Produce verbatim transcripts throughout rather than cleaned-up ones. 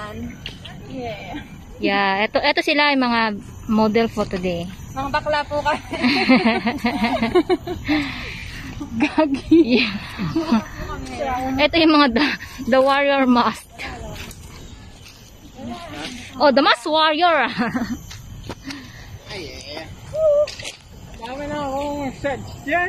yan. Yeah. Yeah, eto eto sila yung mga model for today. Mga bakla po kayo. Gagi. Yeah. Ito yung mga the, the warrior mask. Oh, the mask warrior. Ay, eh. Dami na akong sets dyan.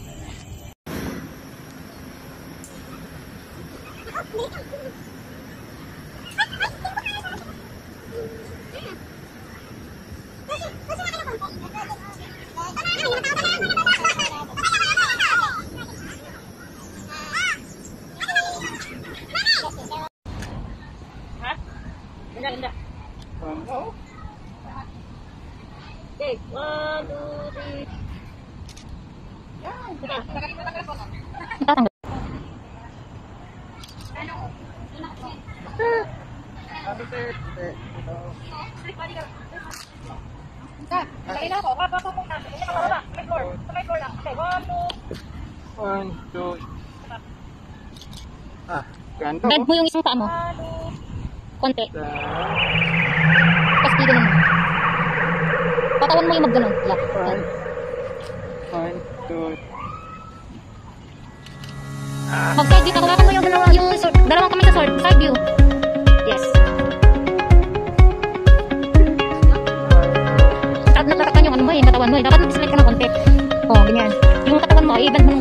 Ganda, ganda. Oh. Okay, one, two, three. Yan. Sabi sir, sir. Lagi na ako. Papa ko muna. Hindi ka mababa. May floor. May floor lang. Okay, one, two. One, two. Ah, ganito. Bend mo yung isang paa mo. One, two. Konti. Sa... Tapos dito naman. Patawan mo yung mag-ganon. Yeah. One, one, two. Mag-side view. Hawakan mo yung dalawang, yung sword, dalawang kamay sa sword. Side view. Yes. At natatakpan yung ano mo eh, katawan mo eh. Dapat mag-slide ka ng konti. Oh, ganyan. Yung katawan mo, i-bend mo